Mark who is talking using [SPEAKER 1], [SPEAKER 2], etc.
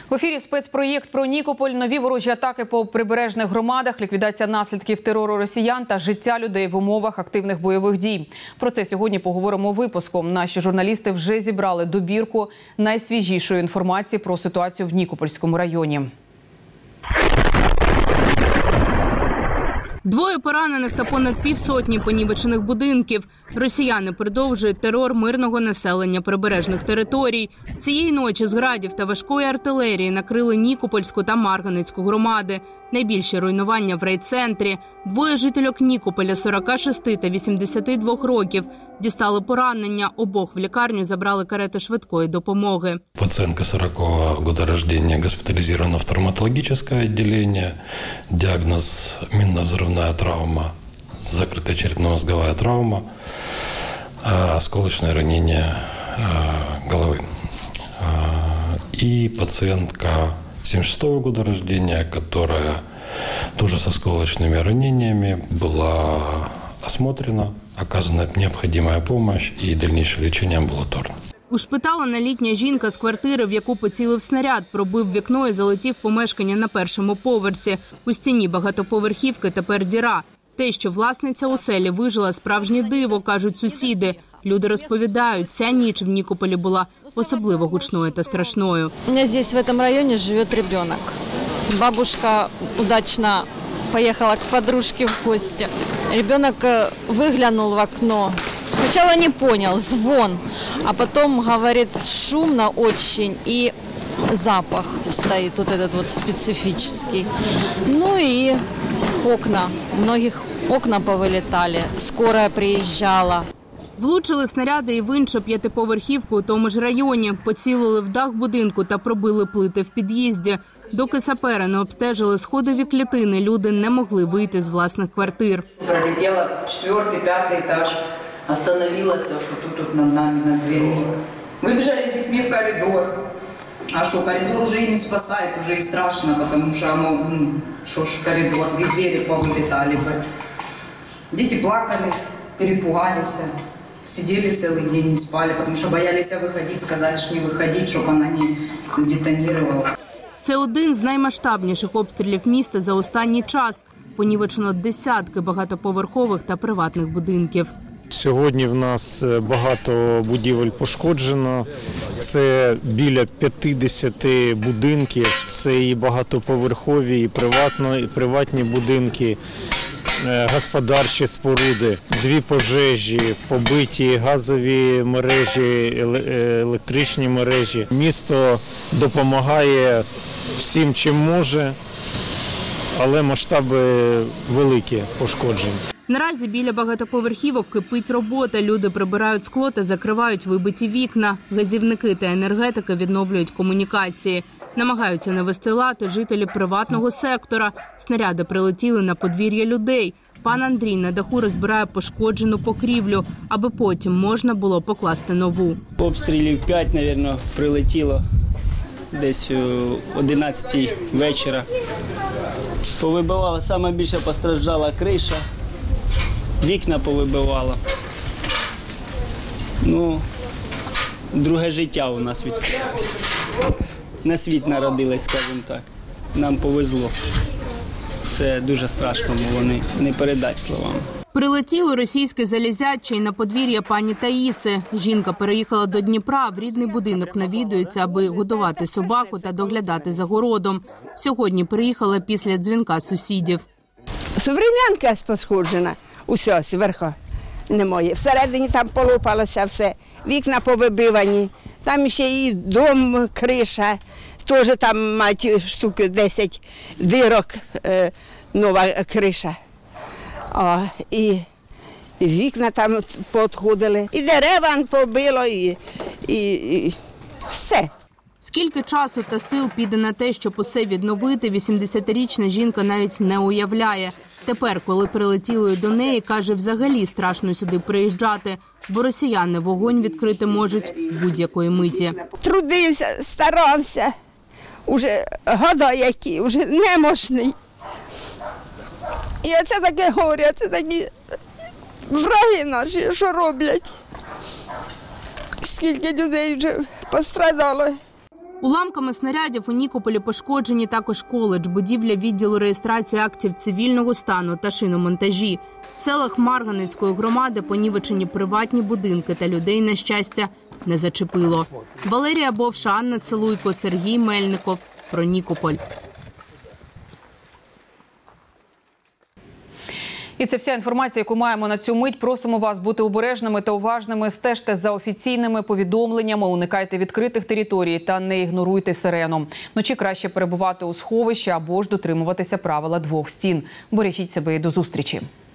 [SPEAKER 1] В ефірі спецпроєкт про Нікополь, нові ворожі атаки по прибережних громадах, ліквідація наслідків терору росіян та життя людей в умовах активних бойових дій. Про це сьогодні поговоримо випуском. Наші журналісти вже зібрали добірку найсвіжішої інформації про ситуацію в Нікопольському районі.
[SPEAKER 2] Двоє поранених та понад півсотні понівечених будинків. Росіяни продовжують терор мирного населення прибережних територій. Цієї ночі з градів та важкої артилерії накрили Нікопольську та Марганецьку громади. Найбільші руйнування в райцентрі. Двоє жительок Нікополя 46 та 82 років дістали поранення. Обох в лікарню забрали карети швидкої допомоги.
[SPEAKER 3] Пациентка 40-го года рождения госпитализирована в травматологическое отделение. Диагноз – минно-взрывная травма, закрытая черепно-мозговая травма, осколочное ранение головы. И пациентка 76-го года рождения, которая тоже с осколочными ранениями, была осмотрена, оказана необходимая помощь и дальнейшее лечение амбулаторно.
[SPEAKER 2] Ушпиталена літня жінка з квартири, в яку поцілив снаряд, пробив вікно і залетів в помешкання на першому поверсі. У стіні багатоповерхівки тепер діра. Те, що власниця оселі вижила, справжнє диво, кажуть сусіди. Люди розповідають, ця ніч в Нікополі була особливо гучною та страшною.
[SPEAKER 4] У мене тут, в цьому районі, живе дитина. Бабушка удачно поехала к подружке в гости. Ребенок выглянул в окно. Сначала не понял, звон, а потом говорит, шумно очень и запах стоит вот этот вот специфический. Ну и окна, у многих окна повылетали, скорая приезжала.
[SPEAKER 2] Влучили снаряди і в іншу п'ятиповерхівку у тому ж районі. Поцілили в дах будинку та пробили плити в під'їзді. Доки сапери не обстежили сходові клітини, люди не могли вийти з власних квартир.
[SPEAKER 5] Пролетела 4-й, 5-й этаж, остановилась, что тут над нами, над дверью. Мы бежали с детьми в коридор. А что, коридор уже и не спасает, уже и страшно, потому что оно, что ж, коридор, и двери повылетали бы. Дети плакали, перепугались, сидели целый день, не спали, потому что боялись выходить, сказали, что не выходить, чтобы она не сдетонировала.
[SPEAKER 2] Це один з наймасштабніших обстрілів міста за останній час. Понівечено десятки багатоповерхових та приватних будинків.
[SPEAKER 6] Сьогодні в нас багато будівель пошкоджено. Це біля 50 будинків. Це і багатоповерхові, і приватні будинки, господарчі споруди, 2 пожежі, побиті газові мережі, електричні мережі. Місто допомагає всім, чим може, але масштаби великі пошкоджень.
[SPEAKER 2] Наразі біля багатоповерхівок кипить робота. Люди прибирають скло та закривають вибиті вікна. Газівники та енергетики відновлюють комунікації. Намагаються навести лад і жителі приватного сектора. Снаряди прилетіли на подвір'я людей. Пан Андрій на даху розбирає пошкоджену покрівлю, аби потім можна було покласти нову.
[SPEAKER 7] Обстрілів 5, мабуть, прилетіло десь о 11-й вечора. Повибивала, саме більше постраждала криша, вікна повибивала. Ну, друге життя у нас відкрилося. На світ народились, скажімо так. Нам повезло. Це дуже страшно, вони не передать словами.
[SPEAKER 2] Прилетіло російське залізяче й на подвір'я пані Таїси. Жінка переїхала до Дніпра, в рідний будинок навідується, аби годувати собаку та доглядати за городом. Сьогодні приїхала після дзвінка сусідів.
[SPEAKER 8] Соврем'янка пошкоджена, усе зверху немає. Всередині там полопалося все, вікна повибивані, там ще і дом, криша. Теж там мають штуки 10 дирок, нова криша. І вікна там підходили, і дерева побило, і все.
[SPEAKER 2] Скільки часу та сил піде на те, щоб усе відновити, 80-річна жінка навіть не уявляє. Тепер, коли прилетіло до неї, каже, взагалі страшно сюди приїжджати, бо росіяни вогонь відкрити можуть будь-якої миті.
[SPEAKER 8] Трудився, старався. Уже года які, вже немощний. І оце таке горе, це такі враги наші, що роблять. Скільки людей вже пострадало.
[SPEAKER 2] Уламками снарядів у Нікополі пошкоджені також коледж, будівля відділу реєстрації актів цивільного стану та шиномонтажі. В селах Марганецької громади понівечені приватні будинки та людей, на щастя, не зачепило. Валерія Бовша, Анна Целуйко, Сергій Мельников. Про Нікополь.
[SPEAKER 1] І це вся інформація, яку маємо на цю мить. Просимо вас бути обережними та уважними. Стежте за офіційними повідомленнями, уникайте відкритих територій та не ігноруйте сирену. Вночі краще перебувати у сховищі або ж дотримуватися правила 2 стін. Бережіть себе і до зустрічі.